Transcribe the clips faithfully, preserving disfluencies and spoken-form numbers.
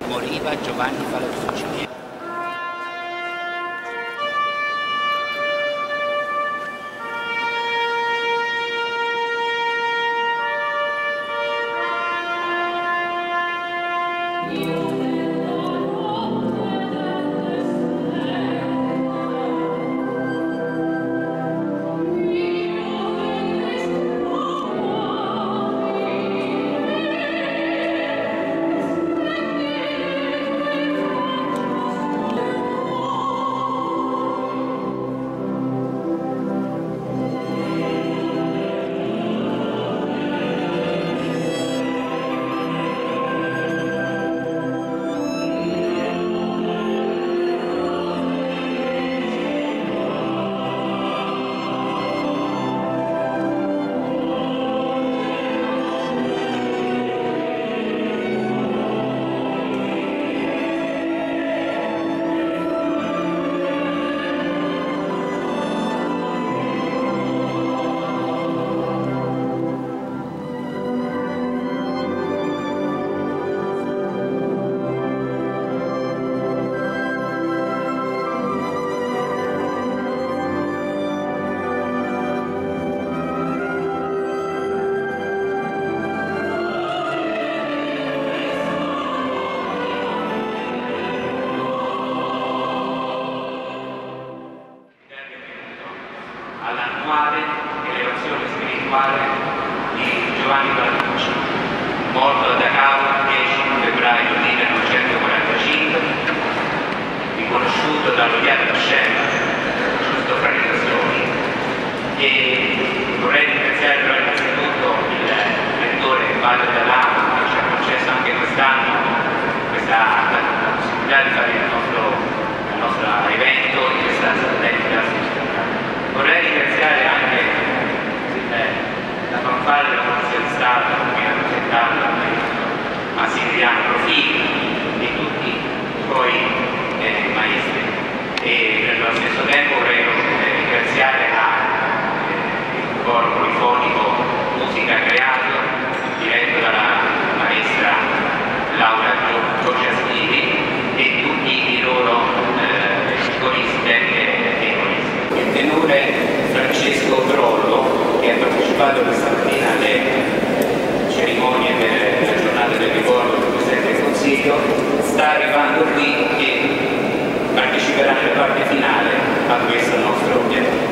moriva Giovanni Palatucci. All'annuale elevazione spirituale di Giovanni Palatucci, morto a Dachau il dieci febbraio millenovecentoquarantacinque, riconosciuto dall'Odiato Hashem, giusto fra le nazioni. E vorrei ringraziare però innanzitutto il rettore Padre D'Alamo, che ci ha concesso anche quest'anno questa possibilità di fare il nostro, il nostro evento in questa satellite. Vorrei ringraziare anche eh, la fanfara della Polizia di Stato che ha presentato Massimiliano Profili e tutti i suoi eh, maestri. E nello stesso tempo vorrei eh, ringraziare a, eh, il coro polifonico Musica Creato, diretto dalla maestra Laura Giorgiasini e tutti i loro eh, coristi e coristi. Il tenore Francesco Grollo, che ha partecipato questa mattina alle cerimonie per la giornata del ricordo del Presidente del Consiglio, sta arrivando qui e parteciperà nella parte finale a questo nostro evento.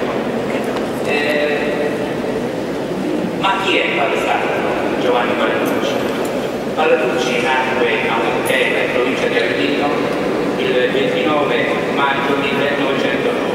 Eh, ma chi è stato Giovanni Palatucci? Palatucci nacque a Montella, in provincia di Avellino, il ventinove maggio millenovecentonove.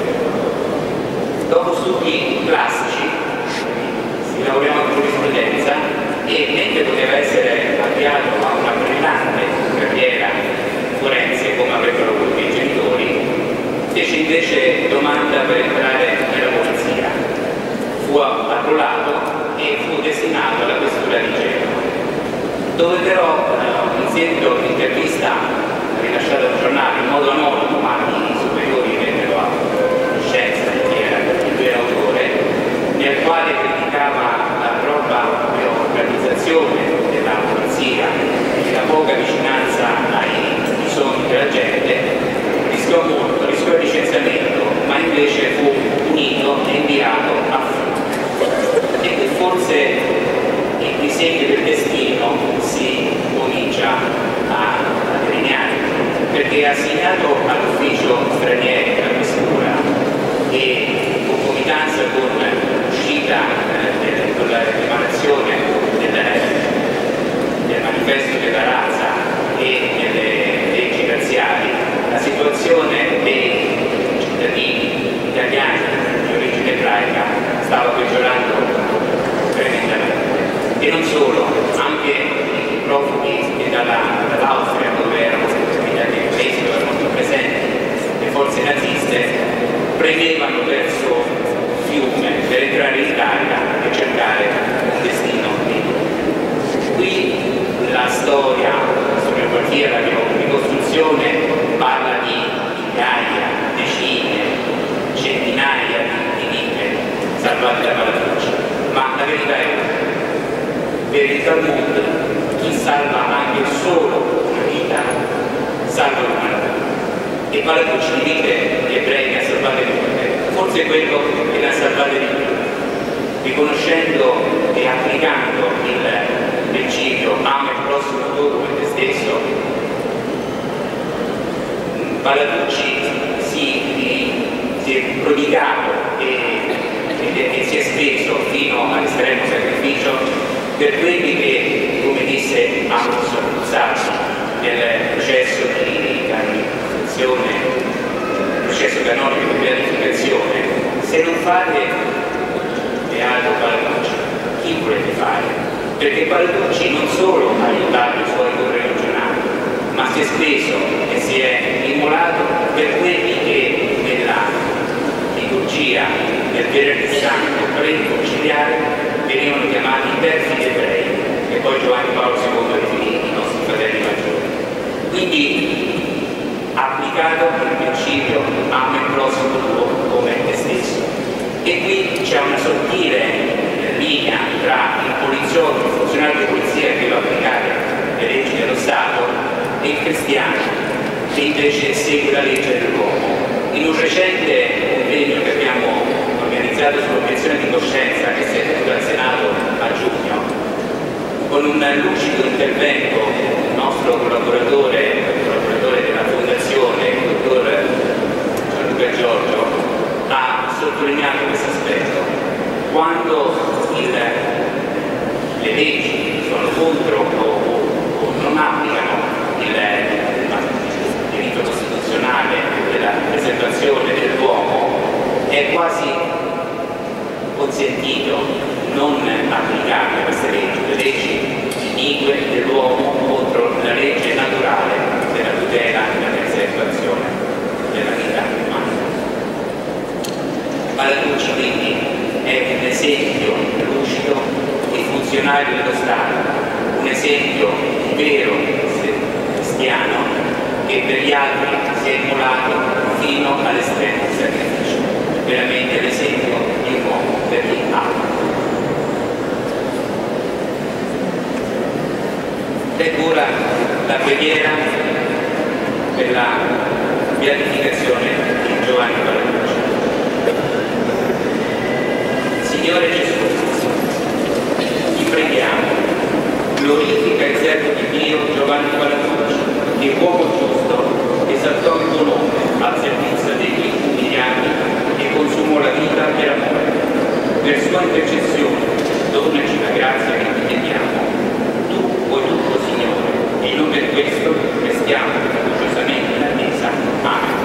Dopo studi classici si laureò in giurisprudenza e mentre poteva essere avviato a una brillante carriera forense come avrebbero voluto i genitori, fece invece domanda per entrare nella polizia. Fu arruolato e fu destinato alla questura di Genova, dove però in seguito all'intervista rilasciata dal giornale in modo anonimo, ma i superiori vennero a conoscenza di chi era il vero autore, nel quale criticava la troppa organizzazione della polizia e la poca vicinanza ai bisogni della gente, rischiò molto, rischiò il licenziamento, ma invece fu punito e inviato a Fiume. E forse il disegno del destino si comincia a delineare, perché assegnato all'ufficio stranieri della questura e in concomitanza con l'uscita eh, con l'emanazione del, del manifesto della razza e delle leggi razziali, la situazione dei cittadini italiani di origine ebraica stava peggiorando tremendamente. E non solo, anche i profughi dall'Austria, dove erano stati paesi dove erano molto presenti le forze naziste, premevano verso Fiume per entrare in Italia e cercare un destino migliore. Qui la storia, la storiografia, la ricostruzione parla di migliaia, decine, centinaia di vite salvate da Palatucci, ma la verità è una. Per il Talmud chi salva anche solo una vita Palatucci divide gli ebrei ne ha salvate molte, forse è quello che ne ha salvate di più, riconoscendo e applicando il principio ama il prossimo tuo come te stesso. Palatucci si, si è prodigato e, e, e si è speso fino all'estremo sacrificio per quelli che, come disse Amos Luzzatti nel processo di canonizzazione, processo canonico di beatificazione, se non fate beato Palatucci, chi volete fare? Perché Palatucci non solo ha aiutato i suoi correligionari, ma si è speso e si è immolato per quelli che nella liturgia del Venerdì Santo preconciliare venivano chiamati i perfidi ebrei, che poi Giovanni Paolo secondo definì i nostri fratelli maggiori. Quindi ha applicato il principio ama il prossimo tuo come te stesso. E qui c'è una sottile linea tra il poliziotto, il funzionario di polizia che deve applicare le leggi dello Stato e il cristiano che invece segue la legge dell'uomo. In un recente convegno che abbiamo organizzato sull'obiezione di coscienza che si è tenuto al Senato a giugno, con un lucido intervento del nostro collaboratore, collaboratore della Fondazione, il dottor Gianluca Giorgio, ha sottolineato questo aspetto. Quando il, le leggi sono contro o, o, o non applicano il, il diritto costituzionale della preservazione dell'uomo, è quasi consentito non applicare queste leggi, le leggi inique dell'uomo contro la legge naturale della tutela e della preservazione della vita umana. Palatucci quindi è un esempio lucido di funzionario dello Stato, un esempio vero cristiano che per gli altri si è immolato fino all'estremo sacrificio, veramente l'esempio di un uomo per chi ama. Ed ora la preghiera per la beatificazione di Giovanni Palatucci. Signore Gesù, ti preghiamo, glorifica il servo di Dio Giovanni Palatucci, che uomo giusto esaltò il tuo nome al servizio degli umiliati e consumò la vita per amore. Per sua intercessione donaci la grazia che ti chiediamo. Tu vuoi tutto, Signore, e non per questo restiamo fiduciosamente in attesa. Amen.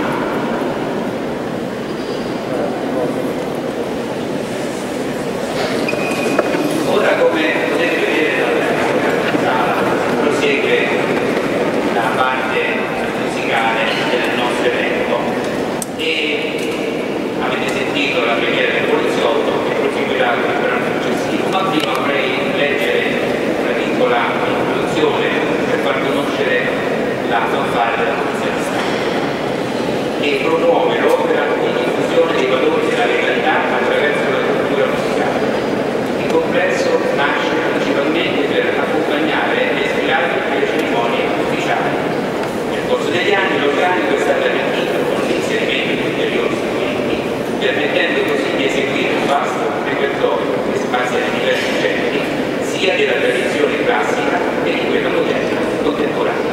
Ora, come potete vedere dalla sala, prosegue la parte musicale del nostro evento e avete sentito la preghiera del poliziotto che proseguirà con il brano successivo, ma prima vorrei leggere una piccola introduzione per far conoscere la fanfara della Polizia di Stato, che promuove l'opera di diffusione dei valori della legalità attraverso la cultura musicale. Il complesso nasce principalmente per accompagnare le sfilate e le cerimonie ufficiali. Nel corso degli anni l'organico è stato arricchito con l'inserimento di ulteriori strumenti, permettendo così di eseguire un vasto repertorio che spazia nei diversi generi, sia della tradizione classica che di quella moderna contemporanea.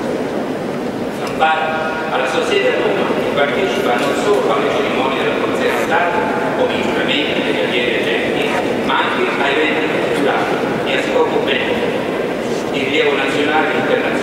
Fanfara alla Società Roma che partecipa non solo alle cerimonie della Polizia di Stato, come i giuramenti degli allievi agenti, ma anche a eventi culturali e a scopo benefico di rilievo nazionale e internazionale